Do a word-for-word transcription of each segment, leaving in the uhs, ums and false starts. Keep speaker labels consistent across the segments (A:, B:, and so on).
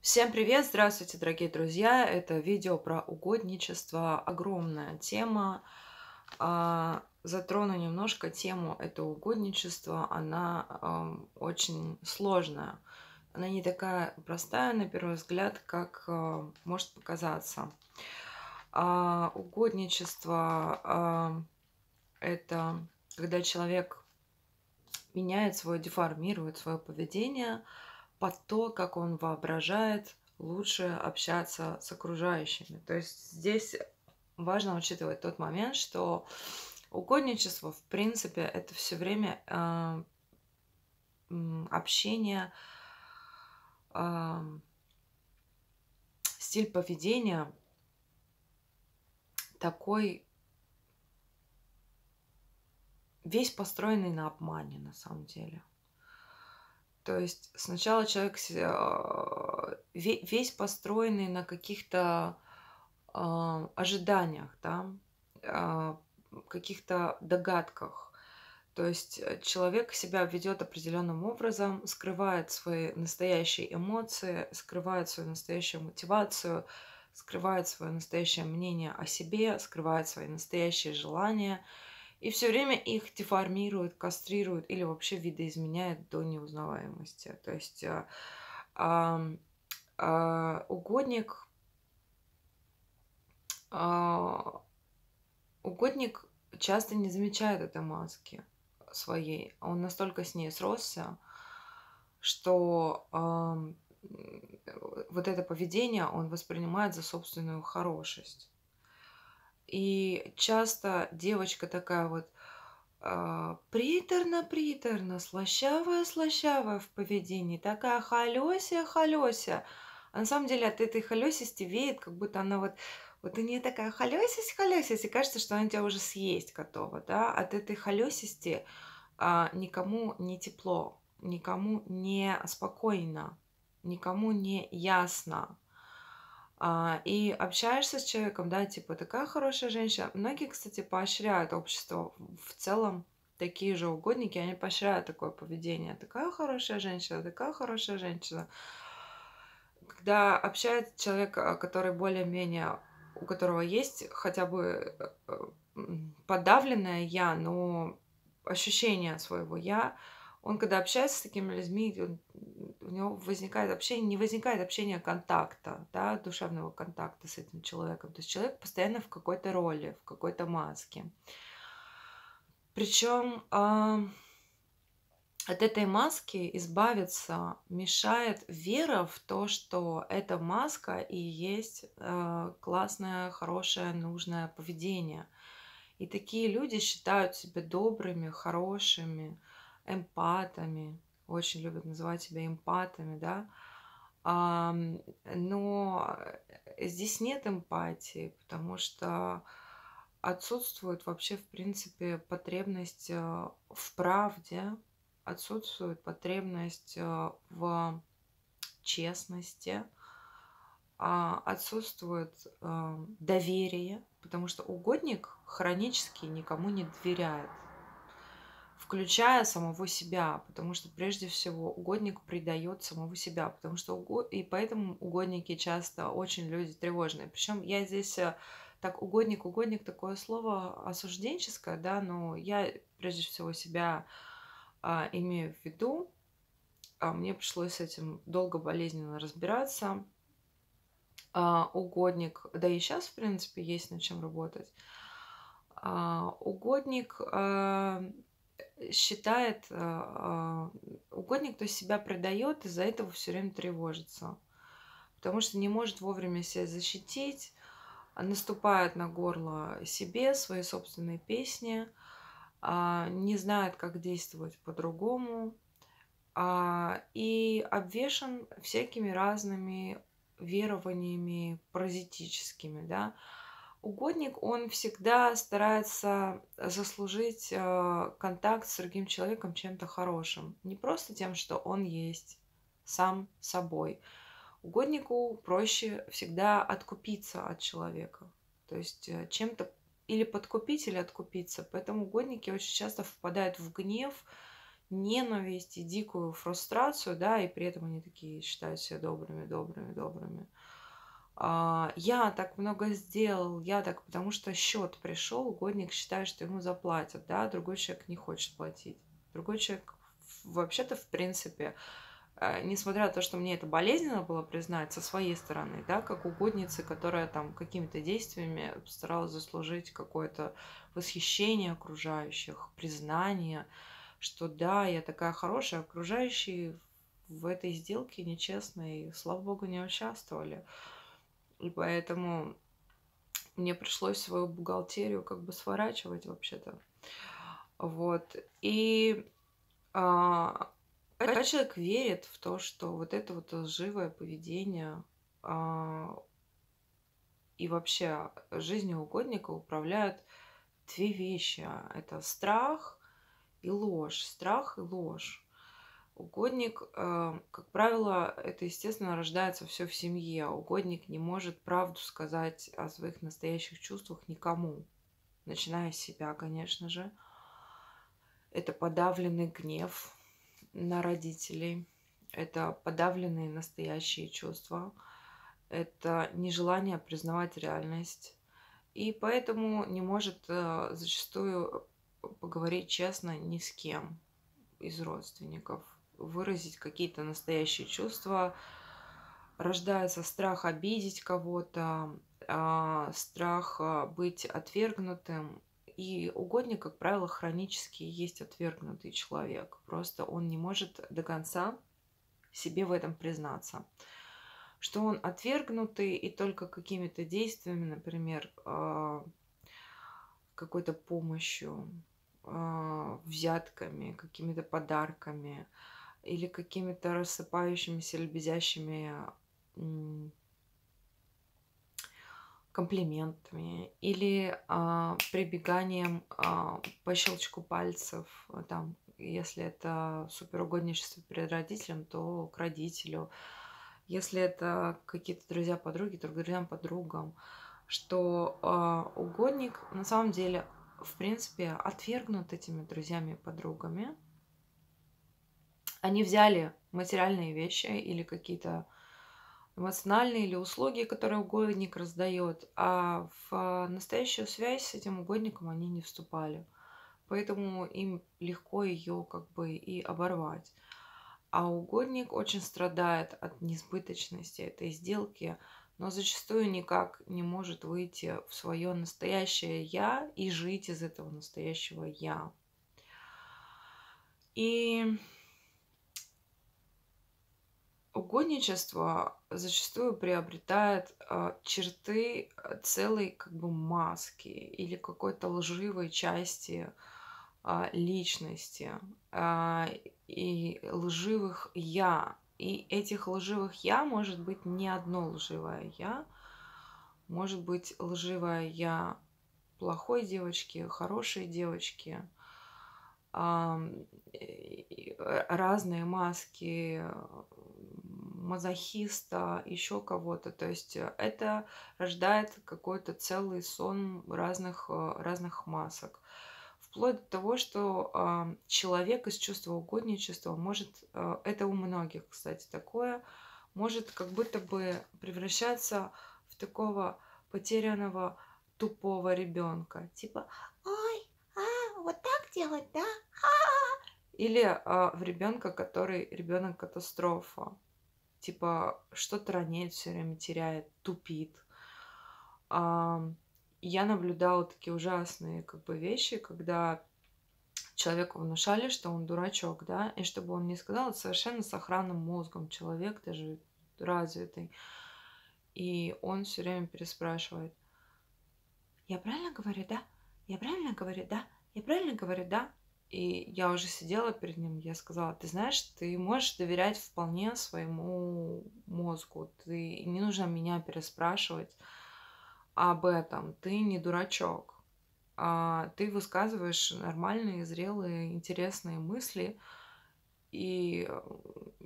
A: Всем привет! Здравствуйте, дорогие друзья! Это видео про угодничество. Огромная тема. А, затрону немножко тему этого угодничества. Она ам, очень сложная. Она не такая простая, на первый взгляд, как а, может показаться. А, угодничество а, это когда человек меняет свое, деформирует свое поведение под то, как он воображает лучше общаться с окружающими. То есть здесь важно учитывать тот момент, что угодничество, в принципе, это все время а, м, общение, а, стиль поведения такой, весь построенный на обмане, на самом деле. То есть сначала человек се- а, ве- весь построенный на каких-то а, ожиданиях, да, а, каких-то догадках. То есть э, человек себя ведет определенным образом, скрывает свои настоящие эмоции, скрывает свою настоящую мотивацию, скрывает свое настоящее мнение о себе, скрывает свои настоящие желания. И все время их деформирует, кастрирует или вообще видоизменяет до неузнаваемости. То есть а, ам, а, угодник а, Угодник часто не замечает этой маски своей. Он настолько с ней сросся, что ам, м, вот это поведение он воспринимает за собственную хорошесть. И часто девочка такая вот а, приторно-приторно, слащавая-слащавая в поведении, такая холёся-холёся. А на самом деле от этой холёсисти веет, как будто она вот, вот у нее такая холёсись-холёсись, и кажется, что она тебя уже съесть готова, да. От этой холёсисти а, никому не тепло, никому не спокойно, никому не ясно. А, и общаешься с человеком, да, типа, такая хорошая женщина. Многие, кстати, поощряют общество в целом, такие же угодники, они поощряют такое поведение. Такая хорошая женщина, такая хорошая женщина. Когда общается человек, а, который более-менее, у которого есть хотя бы э, э, м, подавленное я, но ощущение своего я, он когда общается с такими людьми, он- у него возникает общение, не возникает общения контакта, да, душевного контакта с этим человеком. То есть человек постоянно в какой-то роли, в какой-то маске. Причем от этой маски избавиться мешает вера в то, что эта маска и есть э, классное, хорошее, нужное поведение. И такие люди считают себя добрыми, хорошими, эмпатами. Очень любят называть себя эмпатами, да. Ам, но э, здесь нет эмпатии, потому что отсутствует вообще, в принципе, потребность э, в правде, отсутствует потребность э, в честности, а, отсутствует э, доверие, потому что угодник хронически никому не доверяет, включая самого себя, потому что прежде всего угодник предает самого себя, потому что уго- и поэтому угодники часто очень люди тревожные. Причем я здесь э, так угодник, угодник такое слово осужденческое, да, но я прежде всего себя а, имею в виду, а, мне пришлось с этим долго болезненно разбираться. А, угодник, да и сейчас, в принципе, есть над чем работать. А, угодник а, считает, а, а, угодник, то есть себя предает, из-за этого все время тревожится, потому что не может вовремя себя защитить, а, наступает на горло себе, своей собственной песни, а, не знает, как действовать по-другому, а, и обвешан всякими разными верованиями паразитическими, да. Угодник, он всегда старается заслужить э, контакт с другим человеком чем-то хорошим. Не просто тем, что он есть сам собой. Угоднику проще всегда откупиться от человека. То есть э, чем-то или подкупить, или откупиться. Поэтому угодники очень часто впадают в гнев, ненависть и дикую фрустрацию, да, и при этом они такие считают себя добрыми, добрыми, добрыми. А, я так много сделал, я так, потому что счет пришел, угодник считает, что ему заплатят, да, другой человек не хочет платить. Другой человек в- вообще-то, в принципе, э, несмотря на то, что мне это болезненно было признать со своей стороны, да, как угодницы, которая там какими-то действиями старалась заслужить какое-то восхищение окружающих, признание, что да, я такая хорошая, окружающие в этой сделке нечестной, слава богу, не участвовали. И поэтому мне пришлось свою бухгалтерию как бы сворачивать вообще-то. Вот. И а, когда человек верит в то, что вот это вот лживое поведение а, и вообще жизнью угодника управляют две вещи. Это страх и ложь. Страх и ложь. Угодник, э, как правило, это, естественно, рождается все в семье. Угодник не может правду сказать о своих настоящих чувствах никому, начиная с себя, конечно же. Это подавленный гнев на родителей, это подавленные настоящие чувства, это нежелание признавать реальность. И поэтому не может э, зачастую поговорить честно ни с кем из родственников, выразить какие-то настоящие чувства. Рождается страх обидеть кого-то, а, страх а, быть отвергнутым. И угодник, как правило, хронически есть отвергнутый человек. Просто он не может до конца себе в этом признаться. Что он отвергнутый, и только какими-то действиями, например, а, какой-то помощью, а, взятками, какими-то подарками или какими-то рассыпающимися, лебезящими м, комплиментами или а, прибеганием а, по щелчку пальцев, а, там, если это суперугодничество перед родителем, то к родителю. Если это какие-то друзья-подруги, то к друзьям-подругам. Что а, угодник на самом деле, в принципе, отвергнут этими друзьями-подругами. Они взяли материальные вещи или какие-то эмоциональные или услуги, которые угодник раздает, а в настоящую связь с этим угодником они не вступали. Поэтому им легко ее как бы и оборвать. А угодник очень страдает от несбыточности этой сделки, но зачастую никак не может выйти в свое настоящее я и жить из этого настоящего я. И угодничество зачастую приобретает а, черты а, целой как бы маски или какой-то лживой части а, личности а, и лживых я. И этих лживых я может быть не одно лживое я, может быть лживое я плохой девочки, хорошей девочки, ам, и разные маски мазохиста, еще кого-то. То есть э, это рождает какой-то целый сон разных, э, разных масок. Вплоть до того, что а, человек из чувства угодничества может, а, это у многих, кстати, такое, может как будто бы превращаться в такого потерянного тупого ребенка. Типа, ой, а, вот так делать, да? Или а, в ребенка, который ребенок катастрофа. Типа, что-то роняет, все время теряет, тупит. А, я наблюдала такие ужасные как бы вещи, когда человеку внушали, что он дурачок, да, и чтобы он не сказал, это совершенно с охранным мозгом человек, даже развитый. И он все время переспрашивает: я правильно говорю, да? Я правильно говорю, да? Я правильно говорю, да? И я уже сидела перед ним, я сказала: ты знаешь, ты можешь доверять вполне своему мозгу, ты не нужно меня переспрашивать об этом, ты не дурачок. А, ты высказываешь нормальные, зрелые, интересные мысли, и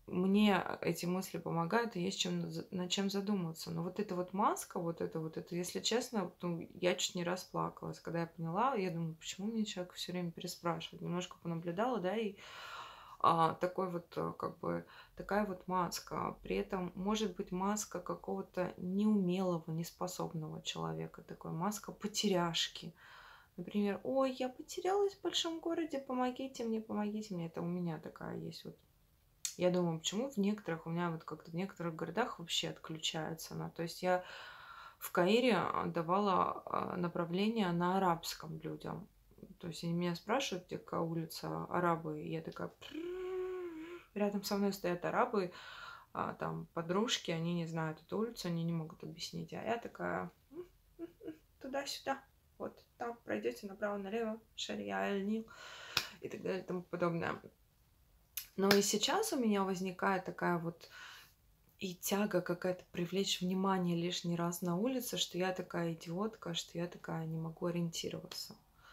A: мне эти мысли помогают, и есть чем за- над чем задуматься. Но вот эта вот маска, вот это вот это, если честно, ну, я чуть не расплакалась, когда я поняла. Я думаю, почему мне человек все время переспрашивает. Немножко понаблюдала, да, и а, такой вот, э, как бы, такая вот маска. При этом может быть маска какого-то неумелого, неспособного человека, такой маска потеряшки. Например, ой, я потерялась в большом городе, помогите мне, помогите мне. Это у меня такая есть вот. Я думаю, почему в некоторых, у меня вот как-то в некоторых городах вообще отключается она. То есть я в Каире а, давала а, направление на арабском людям. То есть они меня спрашивают, где какая улица, арабы, и я такая... Рядом со мной стоят арабы, а, там подружки, они не знают эту улицу, они не могут объяснить. А я такая туда-сюда, вот там пройдете направо-налево, Шария Аль-Нил и так далее и тому подобное. Но и сейчас у меня возникает такая вот и тяга какая-то привлечь внимание лишний раз на улице, что я такая идиотка, что я такая не могу ориентироваться.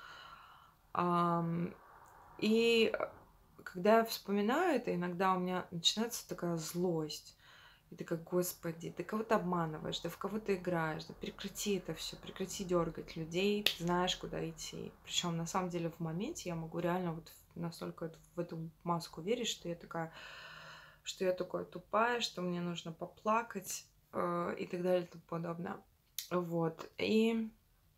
A: Ам, И э, когда я вспоминаю это, иногда у меня начинается такая злость. И ты как, господи, ты кого-то обманываешь, да в кого ты играешь, да прекрати это все, прекрати дергать людей, ты знаешь, куда идти. Причем на самом деле в моменте я могу реально вот настолько в эту маску верить, что я такая, что я такая тупая, что мне нужно поплакать э, и так далее и тому подобное. Вот. И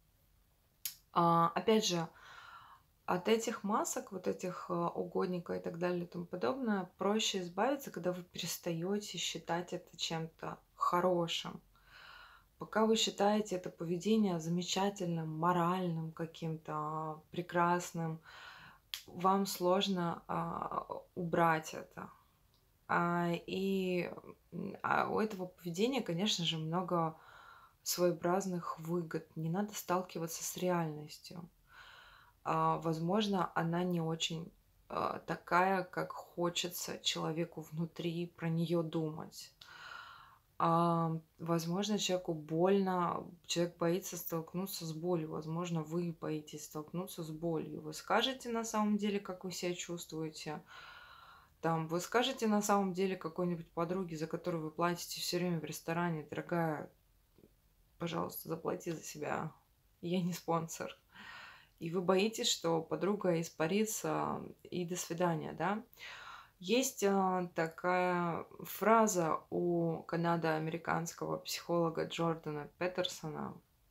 A: а, опять же, от этих масок, вот этих а, угодников и так далее и тому подобное, проще избавиться, когда вы перестаете считать это чем-то хорошим. Пока вы считаете это поведение замечательным, моральным каким-то, прекрасным, вам сложно а, убрать это. А, и м, а у этого поведения, конечно же, много своеобразных выгод. Не надо сталкиваться с реальностью. А, возможно, она не очень а, такая, как хочется человеку внутри про нее думать. А, возможно, человеку больно, человек боится столкнуться с болью. Возможно, вы боитесь столкнуться с болью. Вы скажете на самом деле, как вы себя чувствуете. Там, вы скажете на самом деле какой-нибудь подруге, за которую вы платите все время в ресторане, дорогая, пожалуйста, заплати за себя. Я не спонсор. И вы боитесь, что подруга испарится, и до свидания, да? Есть а, такая фраза у канадо-американского психолога Джордана Петерсона.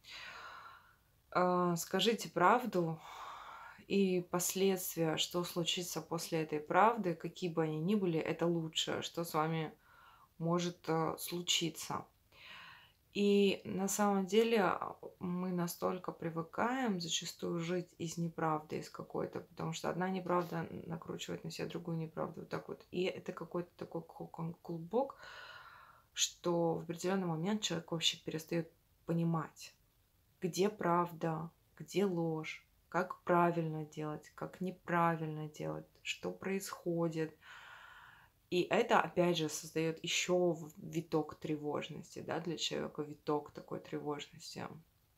A: А, Скажите правду, и последствия, что случится после этой правды, какие бы они ни были, это лучшее, что с вами может а, случиться. И на самом деле а, мы настолько привыкаем зачастую жить из неправды, из какой-то, потому что одна неправда накручивает на себя другую неправду. Вот так вот. И это какой-то такой кокон, клубок, что в определенный момент человек вообще перестает понимать, где правда, где ложь, как правильно делать, как неправильно делать, что происходит. И это, опять же, создает еще виток тревожности, да, для человека, виток такой тревожности.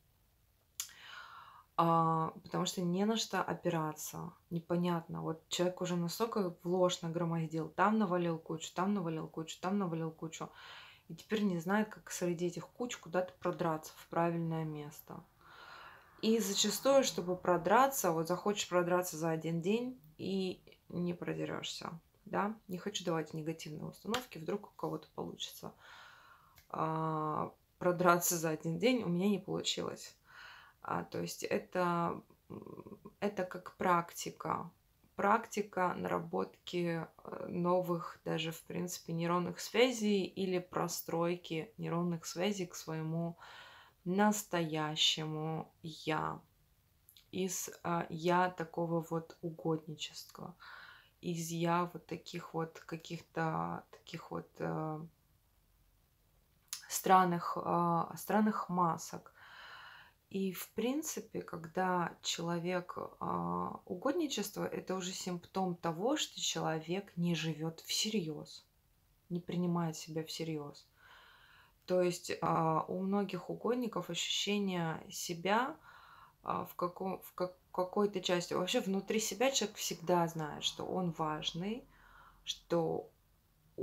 A: А, потому что не на что опираться, непонятно. Вот человек уже настолько в ложь нагромоздил, там навалил кучу, там навалил кучу, там навалил кучу, и теперь не знает, как среди этих куч куда-то продраться в правильное место. И зачастую, чтобы продраться, вот захочешь продраться за один день и не продерешься. Да? Не хочу давать негативные установки, вдруг у кого-то получится. А, продраться за один день у меня не получилось. А, то есть это, м, это как практика. Практика наработки э, новых, даже в принципе, нейронных связей или простройки нейронных связей к своему настоящему я. Из а, я такого вот угодничества, из я вот таких вот каких-то таких вот э, странных, а, странных масок. И в принципе, когда человек а, угодничество, это уже симптом того, что человек не живет всерьез, не принимает себя всерьез. То есть а, у многих угодников ощущение себя а, в, каком, в как- какой-то части, вообще внутри себя человек всегда знает, что он важный, что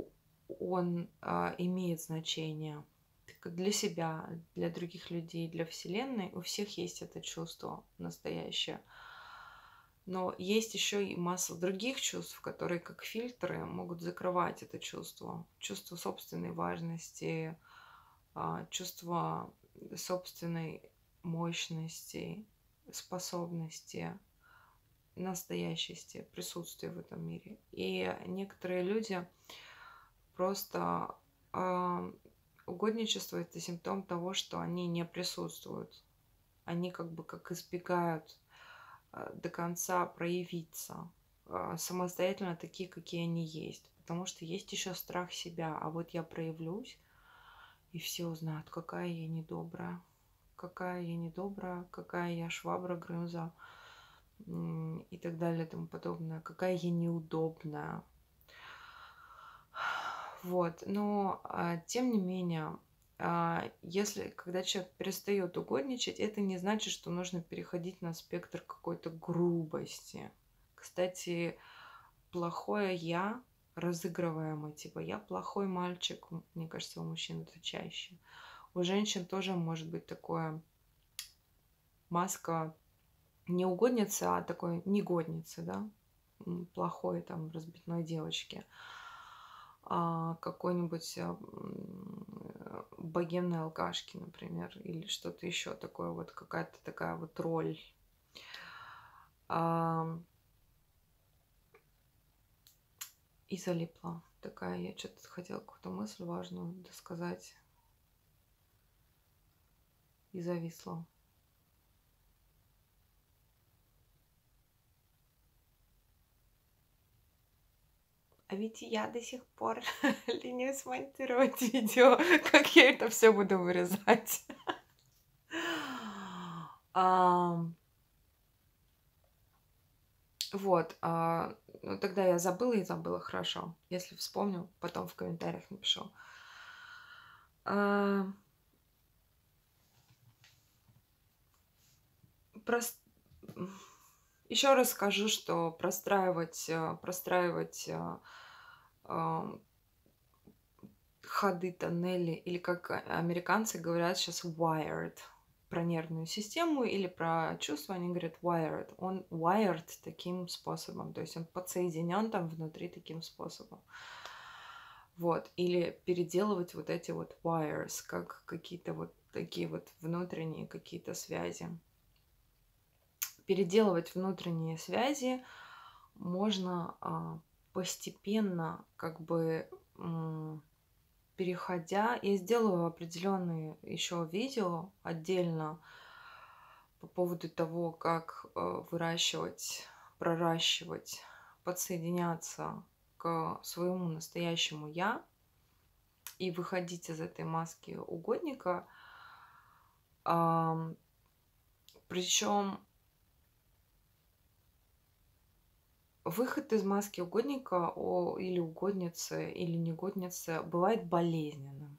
A: он а, имеет значение так для себя, для других людей, для Вселенной. У всех есть это чувство настоящее. Но есть еще и масса других чувств, которые как фильтры могут закрывать это чувство. Чувство собственной важности, а, чувство собственной мощности, способности, настоящести, присутствия в этом мире. И некоторые люди просто а, угодничество — это симптом того, что они не присутствуют. Они как бы как избегают а, до конца проявиться а, самостоятельно такие, какие они есть. Потому что есть еще страх себя. А вот я проявлюсь, и все узнают, какая я недобрая. Какая я недобрая, какая я швабра Грымза и так далее и тому подобное. Какая я неудобная. Вот. Но а, тем не менее, а, если когда человек перестает угодничать, это не значит, что нужно переходить на спектр какой-то грубости. Кстати, плохое я, разыгрываемое, типа я плохой мальчик, мне кажется, у мужчин это чаще. У женщин тоже может быть такое маска не угодницы, а такой негодницы, да, плохой там разбитной девочки. А, какой-нибудь а, богемной алкашки, например, или что-то еще такое, вот какая-то такая вот роль. А, и залипла такая, я что-то хотела какую-то мысль важную досказать и зависла. А ведь я до сих пор ленюсь смонтировать видео, как я это все буду вырезать. Вот, а, ну, тогда я забыла и забыла, хорошо. Если вспомню, потом в комментариях напишу. А, прос... Еще раз скажу, что простраивать, простраивать а, а, ходы, тоннели, или как американцы говорят сейчас wired, про нервную систему или про чувства, они говорят wired. Он wired таким способом, то есть он подсоединен там внутри таким способом. Вот. Или переделывать вот эти вот wires, как какие-то вот такие вот внутренние какие-то связи. Переделывать внутренние связи можно а, постепенно, как бы м- переходя. Я сделаю определенные еще видео отдельно по поводу того, как э, выращивать, проращивать, подсоединяться к своему настоящему я и выходить из этой маски угодника. Причем выход из маски угодника о, или угодницы, или негодницы бывает болезненным.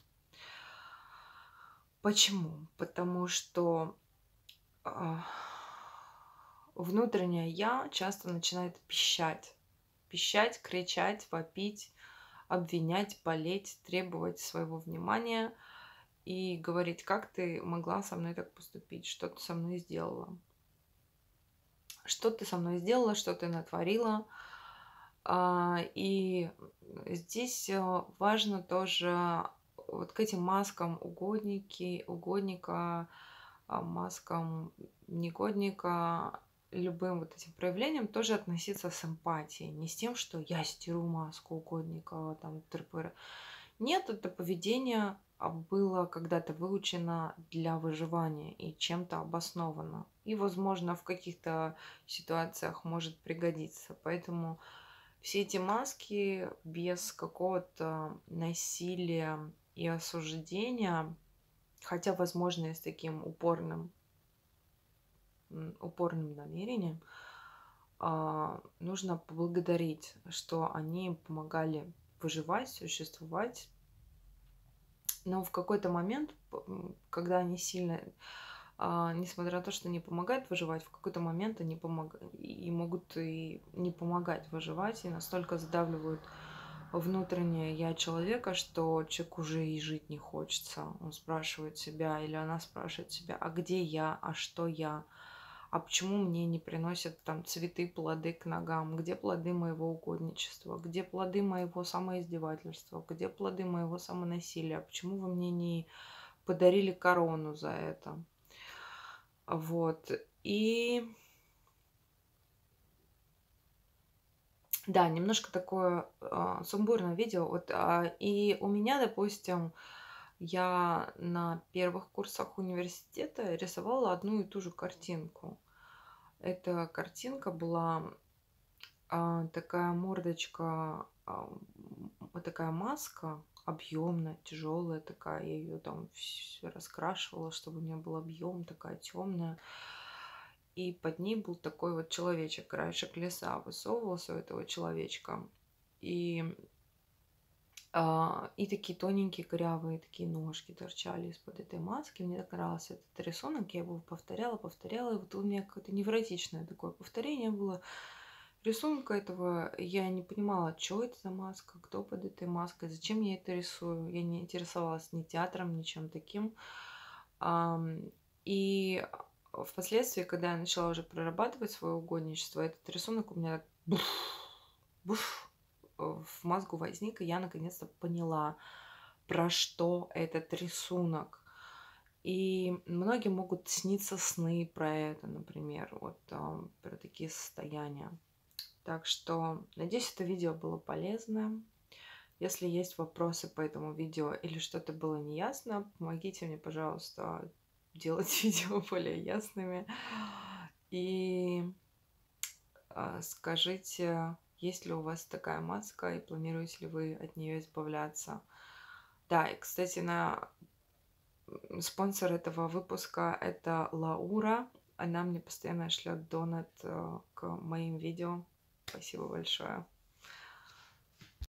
A: Почему? Потому что э, внутреннее я часто начинает пищать. Пищать, кричать, вопить, обвинять, болеть, требовать своего внимания и говорить, как ты могла со мной так поступить, что ты со мной сделала. Что ты со мной сделала, что ты натворила. И здесь важно тоже вот к этим маскам угодники, угодника, маскам негодника, любым вот этим проявлениям тоже относиться с эмпатией. Не с тем, что я стеру маску угодника, там, тыры-пыры. Нет, это поведение было когда-то выучено для выживания и чем-то обосновано. И, возможно, в каких-то ситуациях может пригодиться. Поэтому все эти маски без какого-то насилия и осуждения, хотя, возможно, и с таким упорным, упорным намерением, нужно поблагодарить, что они помогали выживать, существовать. Но в какой-то момент, когда они сильно, несмотря на то, что не помогают выживать, в какой-то момент они помогают и могут и не помогать выживать, и настолько задавливают внутреннее я человека, что человек уже и жить не хочется. Он спрашивает себя, или она спрашивает себя: а где я, а что я, а почему мне не приносят там цветы, плоды к ногам, где плоды моего угодничества, где плоды моего самоиздевательства, где плоды моего самонасилия, почему вы мне не подарили корону за это. Вот. И да, немножко такое а, сумбурное видео. Вот, а, и у меня, допустим, я на первых курсах университета рисовала одну и ту же картинку. Эта картинка была а, такая мордочка, а, м, вот такая маска объемная, тяжелая такая. Я ее там всё раскрашивала, чтобы у нее был объем, такая темная. И под ней был такой вот человечек, краешек лица высовывался у этого человечка. И, а, и такие тоненькие, корявые такие ножки торчали из-под этой маски. Мне так нравился этот рисунок, я его повторяла, повторяла. И вот у меня какое-то невротичное такое повторение было рисунка этого. Я не понимала, что это за маска, кто под этой маской, зачем я это рисую. Я не интересовалась ни театром, ничем таким. Ам, И впоследствии, когда я начала уже прорабатывать свое угодничество, этот рисунок у меня так буф, буф, э, в мозгу возник, и я наконец-то поняла, про что этот рисунок. И многим могут сниться сны про это, например, вот а, про такие состояния. Так что, надеюсь, это видео было полезное. Если есть вопросы по этому видео или что-то было неясно, помогите мне, пожалуйста, делать видео более ясными. И а, скажите, есть ли у вас такая маска и планируете ли вы от нее избавляться. Да, и, кстати, на м, спонсор этого выпуска — это Лаура. Она мне постоянно шлет донат э, к моим видео. Спасибо большое.